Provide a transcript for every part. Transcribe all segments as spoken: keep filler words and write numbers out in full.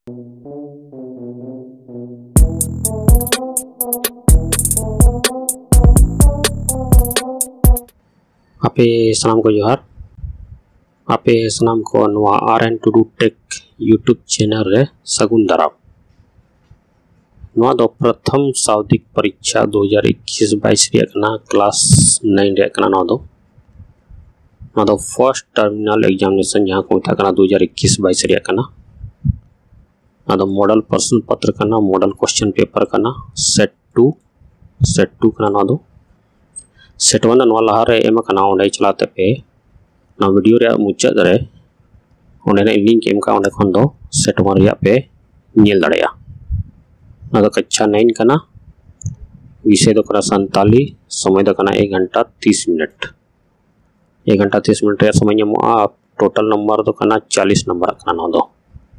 आपे सलाम को जोहार आपे सलाम को नवा R N two tech YouTube यूट्यूब चैनल रे सगुन दाराम नवा दो प्रथम सावधिक परीक्षा दो हज़ार इक्कीस बाईस रे कना क्लास नाइन रे कना नवा दो नवा दो फर्स्ट टर्मिनल एग्जामिनेशन जहां को था कना दो हज़ार इक्कीस बाईस रे कना नवा दो मॉडल प्रश्न पत्र कना मॉडल क्वेश्चन पेपर कना सेट टू सेट टू कना नवा दो सेट वन नवा लहा रे एम कना ओंडे चलाते पे ना वीडियो रे मुचाद रे ओंडे ने लिंक एम का ओंडे खन दो सेट वन रे पे नेल दड़या ना कक्षा नाइन कना विषय दो कना संताली समय दो कना एक घंटा तीस मिनट एक घंटा तीस मिनट रे समय ᱧᱟᱢᱚᱜᱼᱟ टोटल नंबर दो कना चालीस नंबर कना नो दो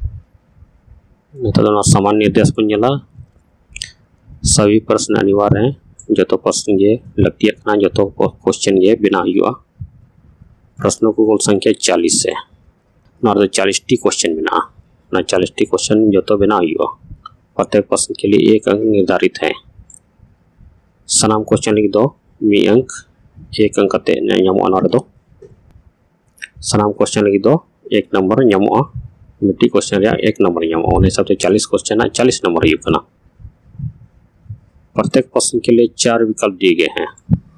नेता दो समान निर्देश बन नेला सभी प्रश्न अनिवार्य हैं जो तो प्रश्न ये लगती है जो तो क्वेश्चन ये बिना हुआ प्रश्नों को कुल संख्या चालीस है ना तो चालीस टी क्वेश्चन बिना ना चालीस टी क्वेश्चन जो तो बिना हुआ प्रत्येक प्रश्न के लिए एक अंक निर्धारित है सनाम क्वेश्चन लिख दो मी अंक एक अंक ते ᱧᱟᱢᱚᱜᱼᱟ ᱱᱚᱣᱟ ᱨᱮᱫᱚ सनाम क्वेश्चन लिख दो एक नंबर ᱧᱟᱢᱚᱜᱼᱟ मिट्टी क्वेश्चन रे एक नंबर ᱧᱟᱢᱚᱜᱼᱟ उन हिसाब से चालीस क्वेश्चन है चालीस नंबर हुई करना प्रत्येक प्रश्न के लिए चार विकल्प दिए गए हैं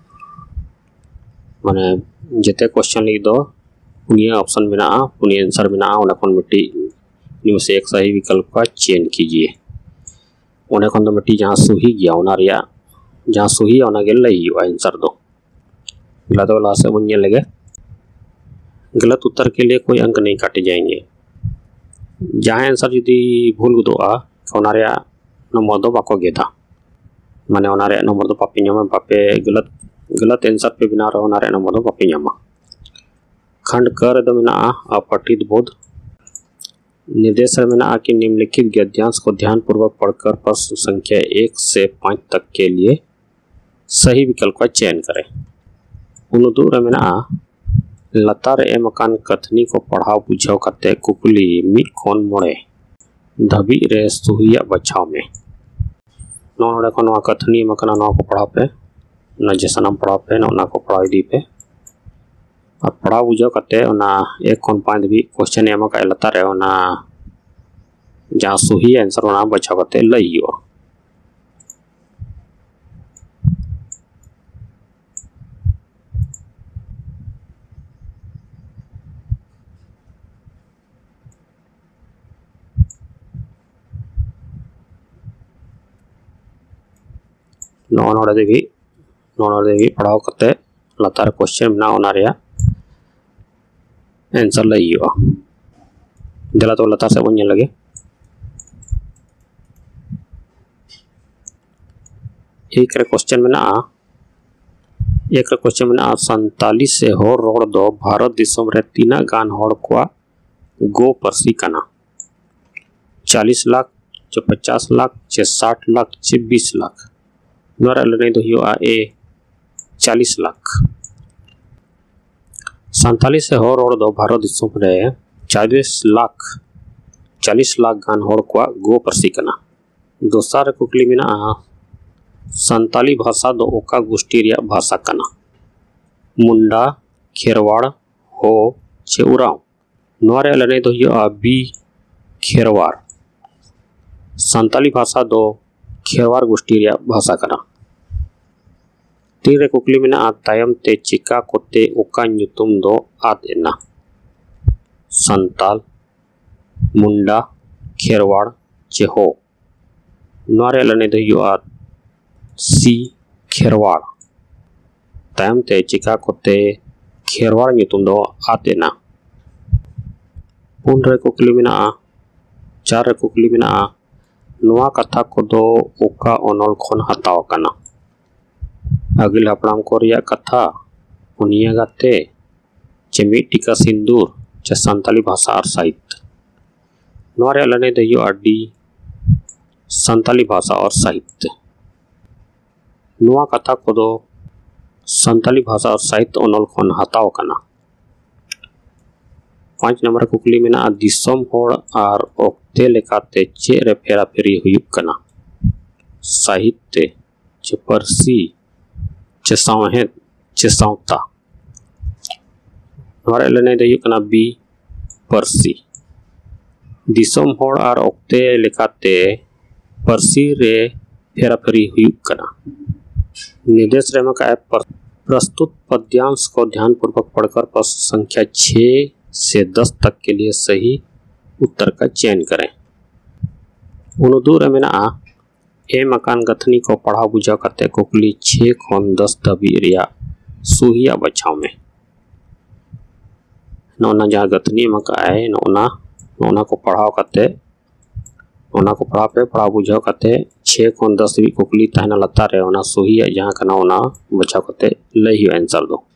माने जते क्वेश्चन लिख दो पुनिया ऑप्शन बिना पुनिया आंसर बिना उन्हें कौन मिट्टी इनमें से एक सही विकल्प का चयन कीजिए उन्हें कौन तो मिट्टी जहाँ सही गया उन्हें रिया जहाँ सही है उन्हें गलत ही हुआ आंसर दो गलत वाला से बुनिया लगे गलत उत्तर के लिए कोई अंक नहीं काटे जाएंगे जहाँ आंसर यदि भूल दो आ उन्हें रिया नंबर दो बाको गेदा माने ओनारे नंबर दो पापी ᱧᱟᱢᱟ पापे गलत गलत आंसर पे बिना रहो ओनारे नंबर दो पापी ᱧᱟᱢᱟ खंड कर दो मिना अपठित बोध निर्देश मिना कि निम्नलिखित गद्यांश को ध्यान पूर्वक पढ़कर प्रश्न संख्या एक से पाँच तक के लिए सही विकल्प का चयन करें उनुदूर मिना लतार एम कान कथनी को पढ़ाओ बुझाव करते कुकुली मिट खोन मोड़े धबी रे सुहिया बचाव में नोड़े को नवा कथनी मकना नवा को पढ़ा पे न जैसा नाम पढ़ा पे ना को पढ़ा दी पे और पढ़ा बुझो करते ना एक कौन पाँच भी क्वेश्चन एम का लता रहे ना जहाँ सही आंसर ना बचा करते लई हो नोड़े देवी नोड़े देवी पढ़ाओ करते लतार क्वेश्चन ना होना रिया आंसर लई हो जला तो लतार से बन लगे एक रे क्वेश्चन में ना एक रे क्वेश्चन में ना संताली से हो रोड दो भारत दिसम रे तीना गान होड़ को गो परसी कना चालीस लाख चे पचास लाख चे साठ लाख चे बीस लाख नोरा लने दो हुआ ए चालीस लाख सैंतालीस से होड़ रोड दो भारत दिसम रे चालीस लाख चालीस लाख गान होड़ को गो परसी कना दोसार कुकली मिना संताली भाषा दो ओका गोष्ठी रिया भाषा कना मुंडा खेरवाड़ हो चे उराव नोरे लने दो हुआ बी खेरवाड़ संताली भाषा दो खेरवाड़ गोष्ठी रिया भाषा कना तीन रे कुकली में तायम ते चिका कोते ओका ᱧᱩᱛᱩᱢ दो आद एना संताल मुंडा खेरवाड़ चेहो नोरे लने दो हुआ सी खेरवाड़ तायम ते चिका कोते खेरवाड़ ᱧᱩᱛᱩᱢ दो आद एना पुन रे कुकली में चार रे कुकली में नवा कथा को दो ओका ओनल खन हताव कना अगिल हपड़ाम को रिया कथा उनिया गाते चेमी टीका सिंदूर चे संताली भाषा और साहित्य नोरे लने दो हुआ डी संताली भाषा और साहित्य नवा कथा को दो संताली भाषा और साहित्य ओनल खन हताव कना पाँच नंबर कुकली मेना दिसम होड़ और ओक्ते लेकाते चे रे फेरा फेरी हुयुक कना साहित्य चे परसी चे सावहेद चे सावता नोरे लेने दे कना बी परसी दिसम होड़ और ओक्ते लेकाते परसी रे फेरा फेरी हुयुक कना। निर्देश रेमा का है प्रस्तुत पद्यांश को ध्यानपूर्वक पढ़कर प्रश्न संख्या छः से दस तक के लिए सही उत्तर का चयन करें। उनुदूर मेना ए मकान गथनी को पढ़ा बुझा करते कुकली छः खन दस दबी रिया सुहिया बचाव में नौना जहाँ गथनी मका है नौना नौना को पढ़ाव करते ओना को पढ़ा पे पढ़ा बुझाव करते छः खन दस भी कुकली तहना लता रहे ओना सुहिया जहाँ कना ओना बचाव करते लही आंसर दो।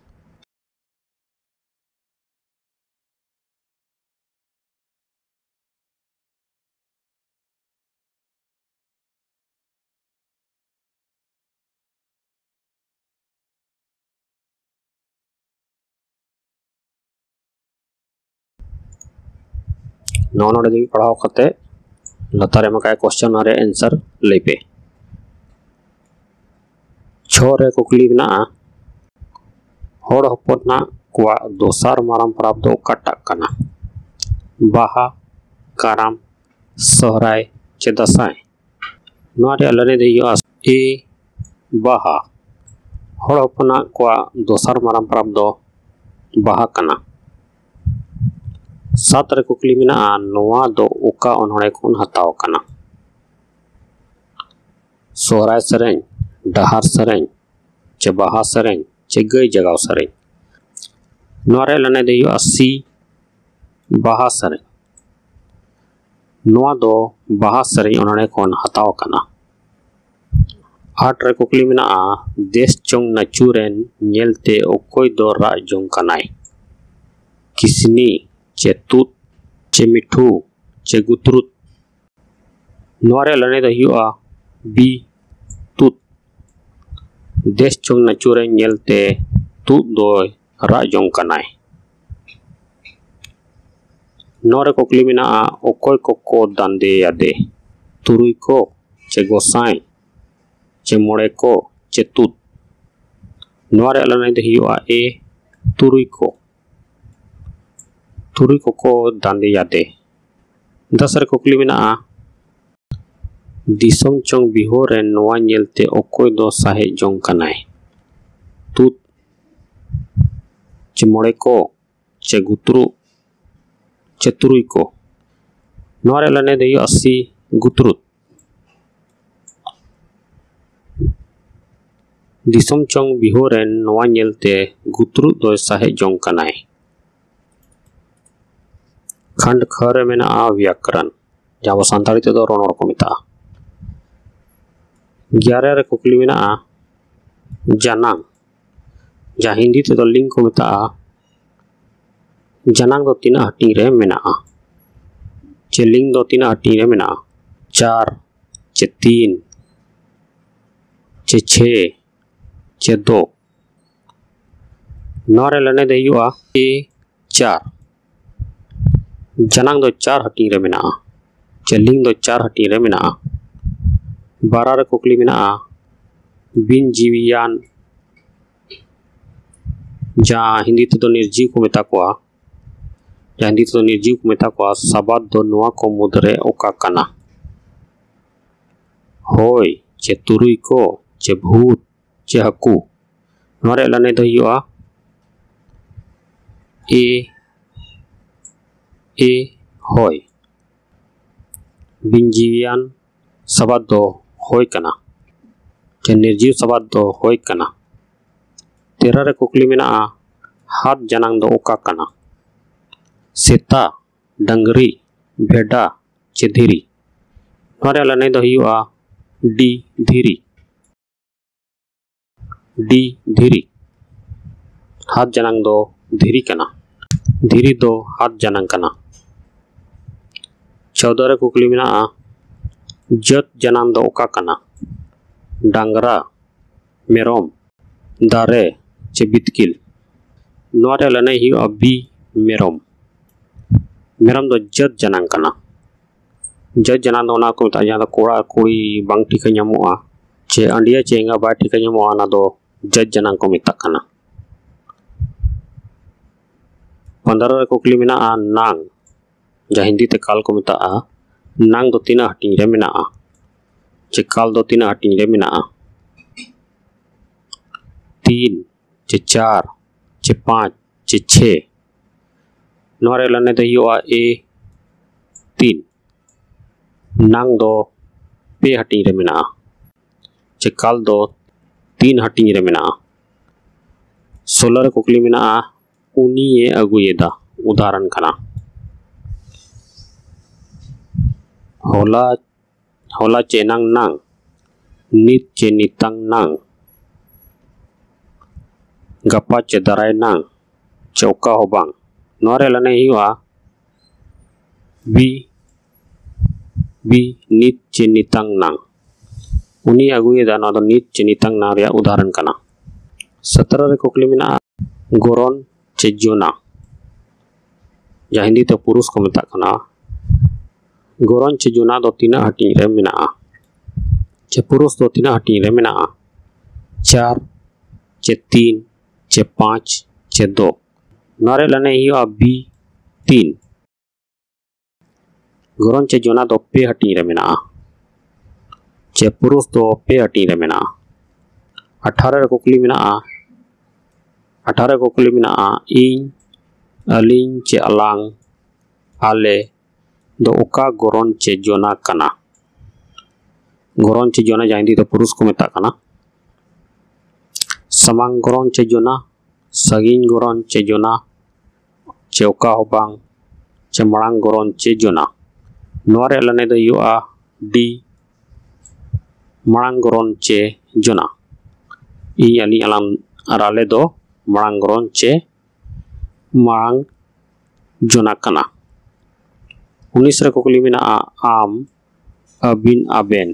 नौ नोड़े भी पढ़ाव करते लतारे में क्वेश्चन और आंसर ले पे छोरे कुकली बना होड़ हपना कुआ दोसार माराम प्राप्त ओकाटाक कना बाहा काराम सहराय चे दसाय नोरे लने देयो ए बाहा होड़ हपना कुआ दोसार माराम प्राप्त बाहा कना। सात रे कुकली मेना नोआ दो ओका ओनहड़े खुन हताव कना सोहराय सरें डहार सरें चे बाहा सरें चे गई जगाव सरें नोरे लने देयो अस्सी बाहा सरें नोआ दो बाहा सरें ओनहड़े खुन हताव कना। आठ रे कुकली मेना देश चोंग नचुरेन नेलते ओकोय दो राज जोंग कनाय किसनी चे तूत चे मिठू चे गुतरुत नोरे लने दहियो बी तूत देश चोंग नचुरे नेलते तूत दो राजों कनाय। नोरे कुकली मेना ओकोय कोको दांदे यादे तुरुई को चे गोसाई चे मोड़े को चे तूत नोरे लने दहियो ए तुरुई को तुरी को को दांदे यादे। दस रे कुकली मेना दिसम चोंग बिहो रे नोआ नेलते ओकोय दो साहे जोंग कनाय तूत चे मोड़े को चे गुतरु चे तुरुई को नोरे लने देयो अस्सी गुतरुत दिसम चोंग बिहो रे नोआ नेलते गुतरु दो साहे जोंग कनाय। खंड खरे में व्याकरण जहाँ सानताड़ी ते रोनड़ को मिता। ग्यारह रे कुकली में जनांग जहाँ हिंदी ते लिंग को मिता जनांग दो तीन हटी रे मेना चे लिंग दो तीन हटी रे मेना चार चे तीन चे छे चे दो नौरे लने देयुआ ए चार जनांग दो चार हटी रे मेना चे लिंग दो चार हटी रे मेना। बारह रे कुकली मेना बिन जीवियान जहाँ हिंदी ते दो निर्जीव को मेता कोआ जहाँ हिंदी ते दो निर्जीव को मेता कोआ सबाद दो नोआ को मुदरे ओका कना होय चे तुरुई को चे भूत चे हकू नोरे लने दहियोआ ए ए होय बिनजीवियान सबाद दो होय कना चे निर्जीव सबाद दो होय कना। तेरह रे कुकली मेना हाथ जनांग दो ओका कना सेता डंगरी भेड़ा चे धीरी नोरे लने दहियोआ डी धीरी डी धीरी हाथ जनांग दो धीरी कना धीरी दो हाथ जनांग कना। चौदह रे कुकली मेना जत जनांग दो ओका कना डांगरा मेरोम दारे चे बितकिल नोरे लने ही अबी मेरोम मेरम दो जत janang kana जज जना दो ना को ता जहां कोड़ा कुड़ी बांग ठिका ᱧᱟᱢᱚᱜᱼᱟ चे अंडिया चेंगा बा ठिका ᱧᱟᱢᱚᱜᱼᱟ ना दो जज जना को मेता कना पंद्रह कुकली मेना नांग जहां हिंदी ते काल को मेता नांग दो तीना हटिंग रे मेना चे काल दो तीना हटिंग रे मेना तीन चे चार चे पाँच चे छे नोरे लने दो युवा ए तीन नांग दो पे हटिंग रे मेना चे काल दो तीन हटिंग रे मेना सोलर कुकली मेना उनी ये अगुएदा उदाहरण कना होला होला चे नांग नांग नित चे नितांग नांग गप्पा चे दराय नांग चौका हो बांग नोरे लने हुआ बी बी नित चे नितांग नांग उनी अगुएदा ना दो नित चे नितांग नांग रे उदाहरण कना सत्रह रे कुकली मेना गोरन चे जोना जहां हिंदी ते पुरुष को मेता कना गोरन चे जोना दो तीना हटिंग रे मेना चे पुरुष दो तीना हटिंग रे मेना चार चे तीन चे पाँच चे दो नोरे लने हुआ बी तीन गोरन चे जोना दो पे हटिंग रे मेना चे पुरुष दो पे हटिंग रे मेना अठारह कुकली मेना अठारह कुकली मेना इन अलिंग चे अलांग आले दो ओका गोरन चे जोना कना गोरन चे जोना जहां हिंदी तो पुरुष को मेता कना समांग गोरन चे जोना सगिंग गोरन चे जोना चे ओका हो बांग चे मड़ांग गोरन चे जोना नोरे लने दो युआ डी मड़ांग गोरन चे जोना इ अली अलांग अराले दो मड़ांग गोरन चे मड़ांग जोना कना उन्नीस रे कुकली मेना आम अबिन आबेन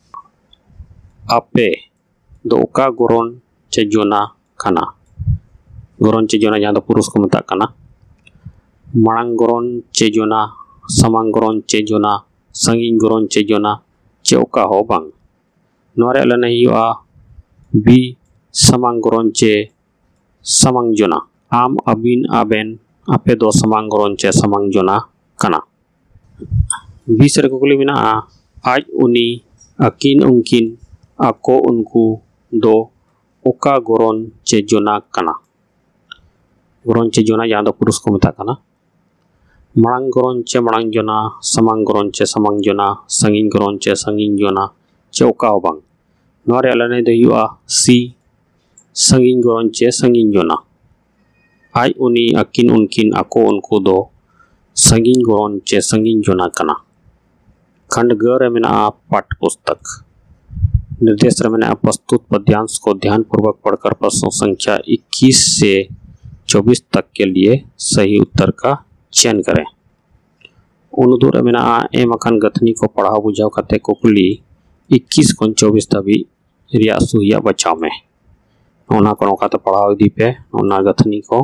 आपे दो ओका गोरन चे जोना कना गोरन चे जोना जहां दो पुरुष को मेता कना मड़ांग गोरन चे जोना समांग गोरन चे जोना संगिंग गोरन चे जोना चे ओका हो बांग नोरे लने हुआ बी समांग गोरन चे समांग जोना आम अबिन आबेन आपे दो समांग गोरन चे समांग जोना कना बीस रे कुकली मेना आज उनी अकिन उनकिन ako उनको दो ओका गोरन चे जोना कना गोरन चे जोना जहां दो पुरुष को मेता कना मड़ांग गोरन चे मड़ांग जोना समांग गोरन चे समांग जोना संगिंग गोरन चे संगिंग जोना चे ओका हो बांग नोरे लने दो हुआ सी संगिंग गोरन चे संगिंग जोना आज उनी अकिन उनकिन ako उनको दो संगिंग गोरन चे संगिंग जोना कना खंड ग रे मेना पाठ्य पुस्तक निर्देश रे मेना प्रस्तुत पद्यांश को ध्यानपूर्वक पढ़कर प्रश्नों संख्या इक्कीस से चौबीस तक के लिए सही उत्तर का चयन करें उनुदु रे मेना एम अखान गथनी को पढ़ाव बुझाव कते कुकली इक्कीस खन चौबीस तभी रिया सुहिया बचाव में ओना को नोका तो पढ़ाव दी पे ओना गथनी को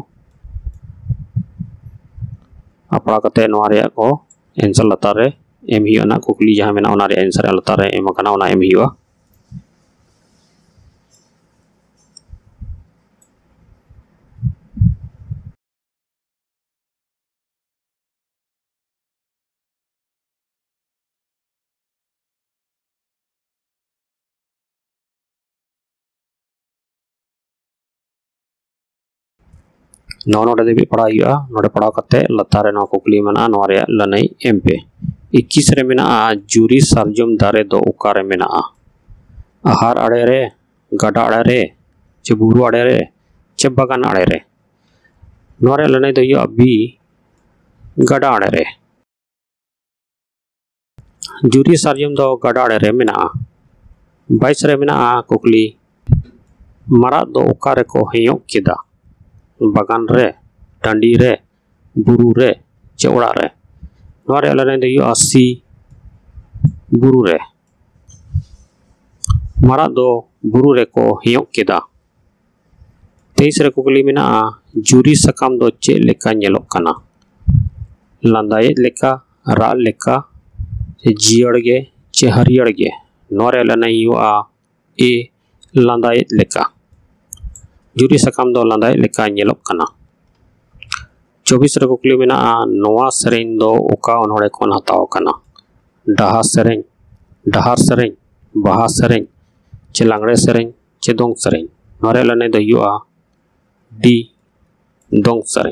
अपना कते नोआ रिया को आंसर लता रे एम हियो ना कुकली जहां मेना ओना रे आंसर लता रे एम अखाना ओना एम हियो नौ नोटे देवी पढ़ाई हुआ नोटे पढ़ाव कते लतारे नौ कुकली मेना नौ रे लनई एम पे इक्कीस रे मेना जुरी सार्जम दारे दो उकारे मेना आहार अड़े रे गड़ा अड़े रे चे बुरु अड़े रे चे बगान अड़े रे नौ रे लनई दो यो बी गड़ा अड़े रे जुरी सार्जम दो गड़ा अड़े रे मेना बाईस रे मेना कुकली मरा दो उकारे को हेयो किदा बगान रे टांडी रे बुरु रे चे ओड़ा रे नोआ रे लने दो अस्सी बुरु रे मरा दो बुरु रे को हेयो केदा तेईस रे कुकली मेना जुरी सकाम दो चे लेका नेलोक कना लांदाये लेका रा लेका चे जियड़गे चे हरियड़गे नोरे लने युआ ए लांदाये लेका जुरी सकाम दो लांदाये लेका ñelok kana चौबीस रे कुकली मेना नोआ सेरेñ दो ओका ओनोड़े कोन हताव kana डाहा सेरेñ डाहार सेरेñ बाहा सेरेñ चे लांगड़े सेरेñ चे दोंग सेरेñ नोरे लने दो युआ डी दोंग सेरेñ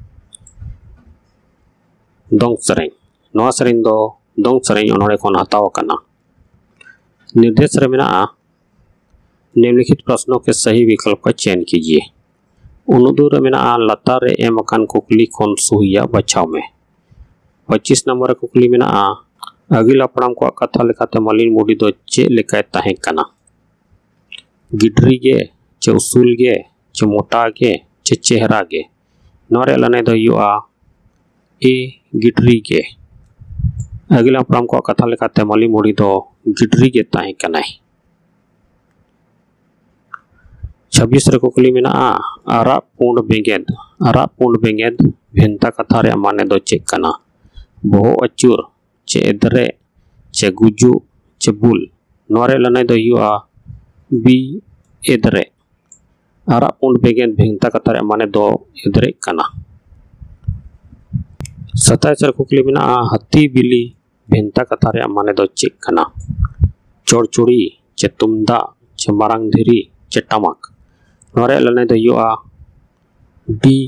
दोंग सेरेñ नोआ सेरेñ दो दोंग सेरेñ ओनोड़े कोन हताव kana निर्देश रे मेना निम्नलिखित प्रश्नों के सही विकल्प का चयन कीजिए। उनुदूर मेना लतार रे एम अकान कुकली खोन सुहिया बचाव में पच्चीस नंबर कुकली मेना अगिल अपड़ाम को कथा लेखाते मलिन मुडी दो चे लेखाय ताहे कना गिडरी गे चे उसूल गे चे मोटा गे चे चेहरा गे नोरे लने दो युआ ए गिडरी गे अगिल अपड़ाम को कथा लेखाते मलिन मुडी दो गिडरी गे ताहे कना छब्बीस रे कुकली मेना आरा पुंड बेंगेद आरा पुंड बेंगेद भेंता कथा रे माने दो चेक कना बोहो अचूर चे एदरे चे गुजू चे बुल नोरे लने दो युआ बी एदरे आरा पुंड बेंगेद भेंता कथा रे माने दो एदरे कना सत्ताईस रे कुकली मेना हत्ती बिली भेंता कथा रे माने दो चेक कना चोरचुड़ी चे तुमदा चे मारांग धीरी चे टमक नोरे लने दो युआ डी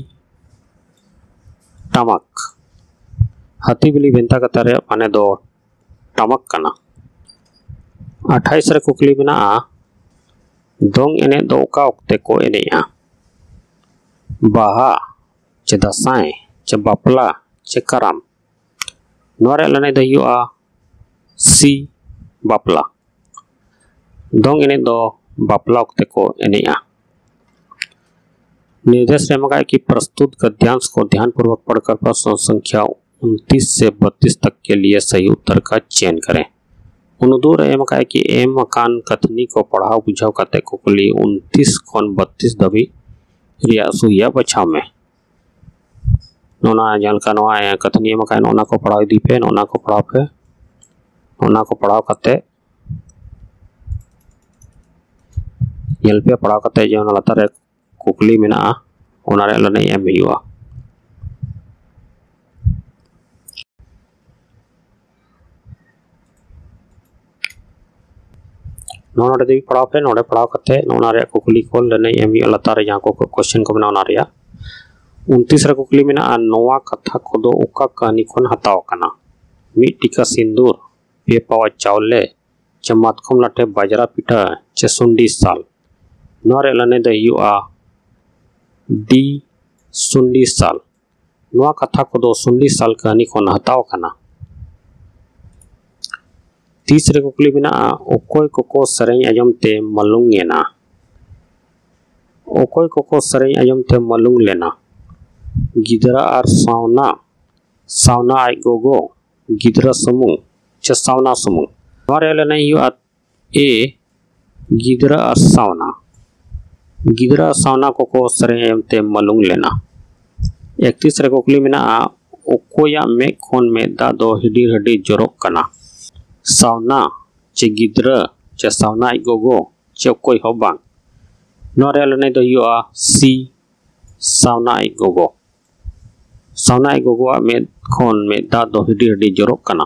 टमक हाथी बिली भेंता कथा रे माने दो टमक कना अट्ठाईस रे कुकली मेना दोंग एने दो ओका ओक्ते को एनेया बाहा चे दसाई चे बापला चे कराम नोरे लने दो युआ सी बापला दोंग एने दो बापला ओक्ते को एनेया निर्देश रेमका कि प्रस्तुत गद्यांश को ध्यानपूर्वक पढ़कर प्रश्न संख्या उनतीस से बत्तीस तक के लिए सही उत्तर का चयन करें। उनदूर एमका कि एम मकान कथनी को पढ़ाओ बुझाव कते कुकली उनतीस खन बत्तीस दबी रिया सुहिया बचाव में नोना जानका नोआ कथनी एमका नोना को पढ़ाओ दी पे नोना को पढ़ाओ पे नोना को पढ़ाओ कते येल पे पढ़ाओ कते जो लतार कुकली मेना ओनारे लने एम हुआ नोना दे पढ़ाओ पे नोडे पढ़ाओ कते नोनारे कुकली को लने एम लतार जहां को क्वेश्चन को बना रिया उनतीस रे कुकली मेना नोवा कथा को दो ओका कहानी कोन हताव कना मी टिका सिंदूर पे पावा चावले चे मातकम लाटे बाजरा पिठा चे सुंडी साल नोरे लने दे युआ डी सुंडी साल नोआ कथा को दो सुंडी साल कहानी को हताव कना तीसरे कुकली बिना ओकोय कोको सरेñ अजम ते मलुंग लेना ओकोय कोको सरेñ अजम ते मलुंग लेना गिदरा और सावना सावना आई गोगो गिदरा समूह चे सावना समूह नोरे लने युआ ए गिदरा और सावना गिदरा सावना को को सरेñ ते मलुंग लेना इकतीस रे कुकली मेना ओकोया में खोन में दा दो हिडी हडी जोरोक कना सावना चे गिदरा चे सावना आई गोगो चे ओकोय हो बांग नोरे लने दो युआ सी सावना आई गोगो सावना आई गोगो में खोन में दा दो हिडी हडी जोरोक कना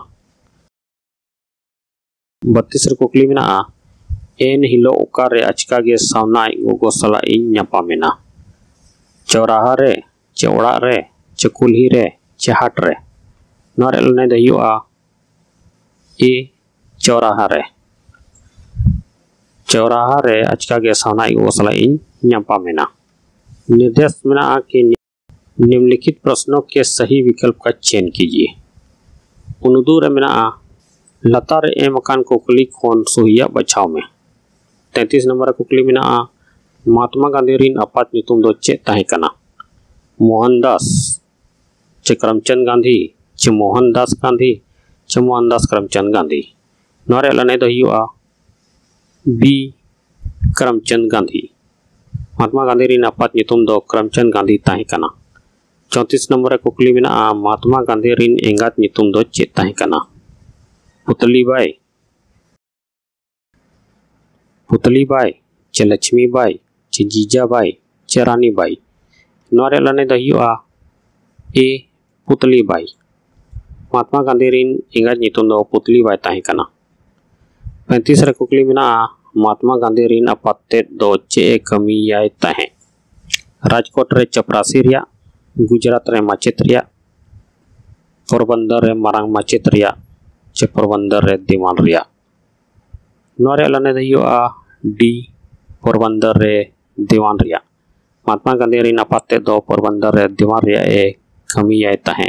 बत्तीस रे कुकली मेना एन हिलो ओकारे अचका गे सावना गोगो सला इन ᱧᱟᱯᱟᱢᱮᱱᱟ चौराहा रे चे ओड़ा रे चे कुल्ही रे चे हाट रे नोरे लने दे युआ ए चौराहा रे चौराहा रे अचका गे सावना गोगो सला इन ᱧᱟᱯᱟᱢᱮᱱᱟ निर्देश मेना कि निम्नलिखित प्रश्नों के सही विकल्प का चयन कीजिए। उनुदूर मेना लतार ए मकान कुकली खोन सुहिया बचाव में तैंतीस नंबर कुकली मेना महात्मा गांधी रिन आपात नितुम दो चे ताहे कना मोहनदास चे करमचंद गांधी चे मोहनदास गांधी चे मोहनदास करमचंद गांधी नोरे लने दो युआ बी करमचंद गांधी महात्मा गांधी रिन आपात नितुम दो करमचंद गांधी ताहे कना चौंतीस नंबर रे कुकली मेना महात्मा गांधी रिन एंगात नितुम दो चेत ताहे कना पुतली बाई पुतली बाई चे लक्ष्मी बाई चे जीजा बाई चे रानी बाई नोरे लने द हुआ ए पुतली बाई महात्मा गांधी रिन एंगात नितुम दो पुतली बाई ताहे कना पैंतीस रे कुकली मेना महात्मा गांधी रिन अपाते दो चे कमी याय ताहे राजकोट रे चपरासी रिया गुजरात रे माचेत रिया पोरबंदर रे मारांग माचेत रिया चे पोरबंदर रे दीवान रिया नोरे लने द हुआ डी पोरबंदर रे दीवान रिया महात्मा गांधी रिन अपाते दो पोरबंदर रे दीवान रिया ए कमी आए ताहे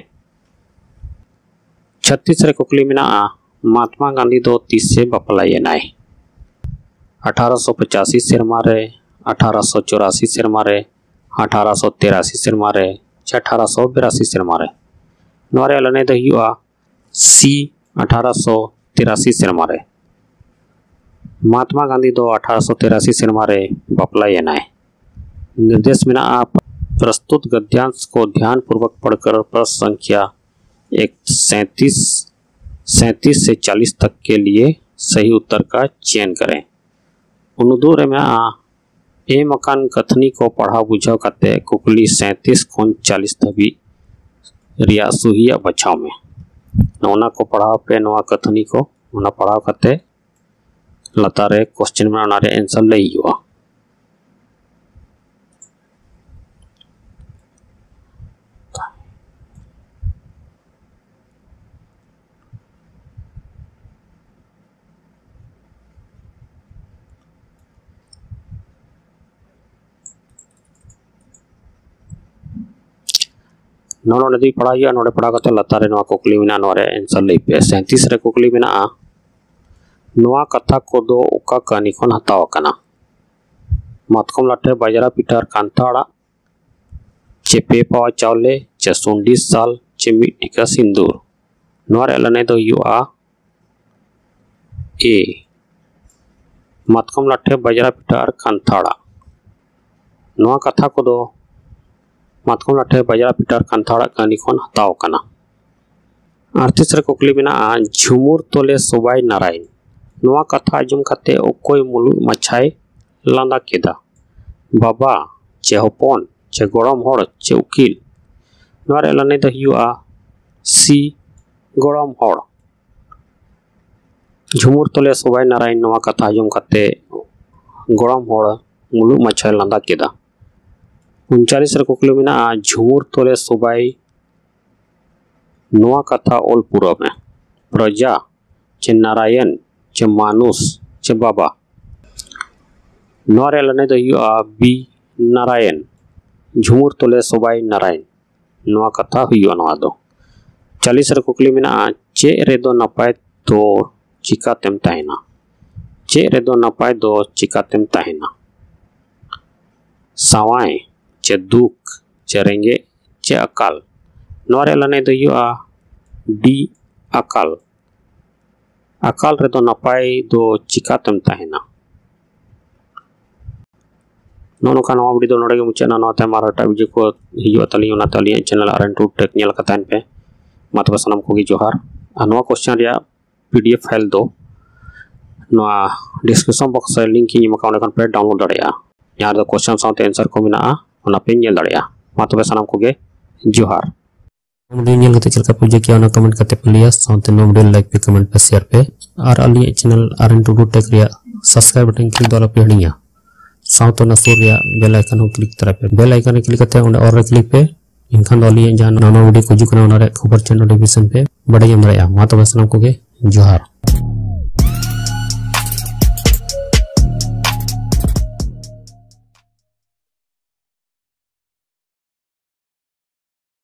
छत्तीस रे कुकली मेना महात्मा गांधी दो तीस से बपलाये नाय अठारह सौ पचासी सेरमा रे अठारह सौ चौरासी सेरमा रे अठारह सौ तिरासी सेरमा रे अठारह सौ बिरासी सेरमा रे नोरे लने द हुआ सी अठारह सौ तिरासी सेरमा रे महात्मा गांधी दो अठारह सौ तिरासी सेरमा रे बपलाये नाय निर्देश में आप प्रस्तुत गद्यांश को ध्यान पूर्वक पढ़कर प्रश्न संख्या एक सैंतीस सैंतीस से चालीस तक के लिए सही उत्तर का चयन करें। उनुदूर में आ ए मकान कथनी को पढ़ा बुझाव करते कुकली सैंतीस खोन चालीस तभी रिया सुहिया बचाव में नौना को पढ़ाव पे नवा कथनी को उना पढ़ाव करते लतारे क्वेश्चन में नारे आंसर ले हुआ नोनो नदी पढ़ाई नोड़े पढ़ा करते लतारे नवा कुकली में नोरे आंसर ले पे सैंतीस रे कुकली में नवा कथा को दो उका कहानी खन हताव कना मतकम लाटे बाजरा पिटार कांताड़ा चे पे पावा चावले चे सुंडी साल चे मिट्टिका सिंदूर नोरे लने दो युआ ए मतकम लाटे बाजरा पिटार कांताड़ा नवा कथा को दो मतकम लाटे बाजरा पिटार कांताड़ा कहानी खन हताव कना अड़तीस रे कुकली में झुमुर तोले सोबाई नारायण नवा कथा आजम खाते ओकोय मुलु मछाई लांदा केदा बाबा चे हपन चे गड़म होड़ चे उकिल नोरे लने द हुआ सी गड़म होड़ झुमुर तोले सोबाई नारायण नवा कथा आजम खाते गड़म होड़ मुलु मछाई लांदा केदा उनचालीस रे कुकली में झुमुर तोले सोबाई नवा कथा ओल पूरा में प्रजा चे नारायण चे मानुस चे बाबा नोरे लने द हुआ बी नारायण झुमुर तोले सोबाई नारायण नवा कथा हुआ नवा दो चालीस रे कुकली में चे रे दो नपाय दो चिका तेम ताहेना चे रे दो नपाय दो चिका तेम ताहेना सावाए चे दुख चे रेंगे चे अकाल नोरे लने द हुआ डी अकाल अकाल रे दो नपाय दो चिका तेम ताहेना नोनो का नवा वीडियो नोड़े के मुचे ना नोते मारा टा वीडियो को हिजुआ तली उना तली channel R N two tech नेल कतान पे मातबा सनम को गी जोहार आ नवा क्वेश्चन रिया पीडीएफ फाइल दो नवा डिस्क्रिप्शन बॉक्स रे लिंक की मका ओने पे डाउनलोड दड़िया यहाँ दो क्वेश्चन साथे आंसर को मिना ओना पे नेल दड़िया मातबा सनम को गे जोहार वीडियो नेल कते चलका पूजे किया ना कमेंट करते प्लीज साथे नो वीडियो लाइक पे कमेंट पे शेयर पे और अली channel R N two tech रिया सब्सक्राइब बटन क्लिक दला पे हड़िया साउथ ना सूर या बेल आइकन हो क्लिक तरह पे बेल आइकन क्लिक करते हैं और क्लिक पे इनखान दलिए जहां नवा वीडियो को जुकना खबर चैनल नोटिफिकेशन पे बड़े जम रहा मा तो बस को जोहार।